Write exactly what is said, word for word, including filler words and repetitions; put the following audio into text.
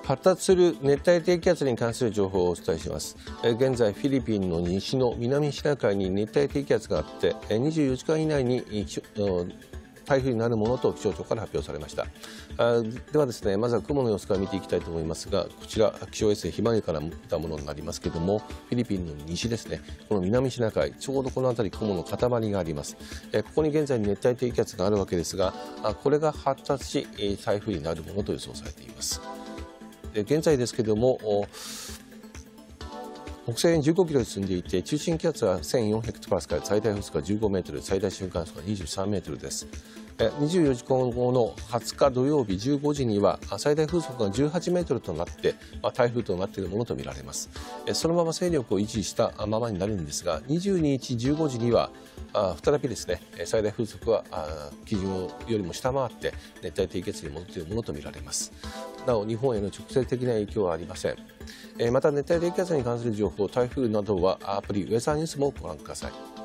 発達する熱帯低気圧に関する情報をお伝えします。現在、フィリピンの西の南シナ海に熱帯低気圧があって、にじゅうよじかん以内に台風になるものと気象庁から発表されました。ではですね、まずは雲の様子から見ていきたいと思いますが、こちら気象衛星ひまわりから見たものになりますけれども、フィリピンの西ですね、この南シナ海、ちょうどこの辺り雲の塊があります。ここに現在熱帯低気圧があるわけですが、これが発達し台風になるものと予想されています。現在ですけれども、北西にじゅうごキロで進んでいて、中心気圧はせんよんひゃくヘクトパスカル、最大風速はじゅうごメートル、最大瞬間風速はにじゅうさんメートルです。にじゅうよじかんごのはつか土曜日じゅうごじには最大風速がじゅうはちメートルとなって台風となっているものとみられます。そのまま勢力を維持したままになるんですが、にじゅうににちじゅうごじには再びですね、最大風速は基準よりも下回って熱帯低気圧に戻っているものとみられます。なお日本への直接的な影響はありません。また熱帯低気圧に関する情報、台風などはアプリウェザーニュースもご覧ください。